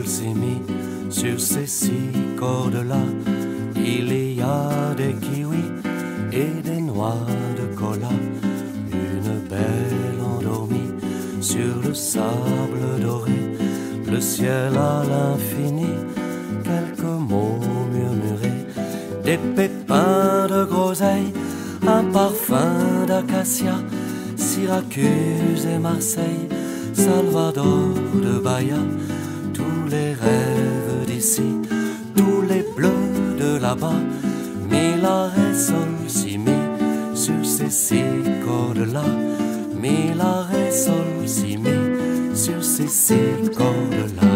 si, mi, sur ces 6 cordes-là, il y a des kiwis et des noix de cola. Une belle endormie sur le sable doré, le ciel à l'infini, quelques mots murmurés, des pépins de groseille, un parfum d'acacia, Syracuse et Marseille, Salvador de Bahia, tous les rêves d'ici, tous les bleus de là-bas, mi, la, ré, sol, si, mi, sur ces 6 cordes-là, mi, la, ré, sol, si, mi, sur ces 6 cordes-là.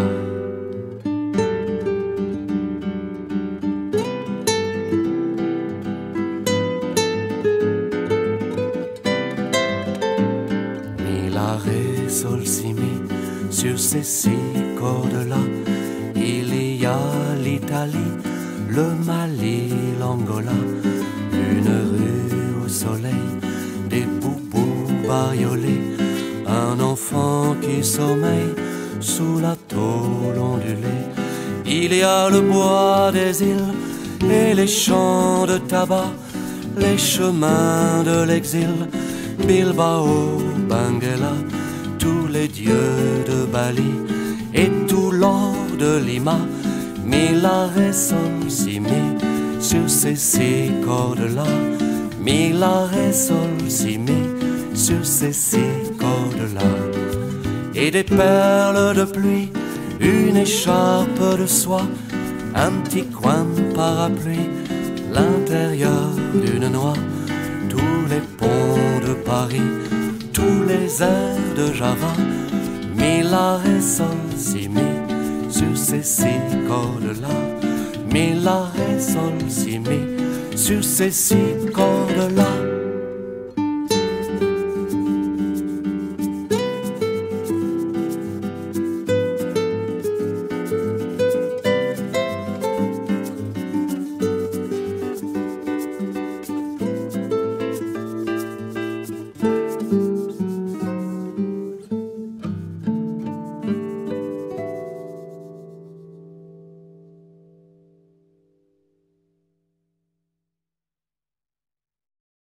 La, ré, sol, si, mi, sur ces 6 cordes-là, il y a l'Italie, le Mali, l'Angola, une rue au soleil, des boubous bariolés, un enfant qui sommeille sous la tôle ondulée. Il y a le bois des îles et les champs de tabac, les chemins de l'exil, Bilbao, Benguela, tous les dieux de Bali et tout l'or de Lima, mi, la, ré, sol, si, mi, sur ces 6 cordes-là, mi, la, ré, sol, si, mi, sur ces 6 cordes-là. Et des perles de pluie, une écharpe de soie, un petit coin de parapluie, l'intérieur d'une noix, tous les ponts de Paris, tous les airs de Java, mi, la, ré, sol, si, mi, sur ces 6 cordes-là, mi, la, ré, sol, si, mi, sur ces 6 cordes-là.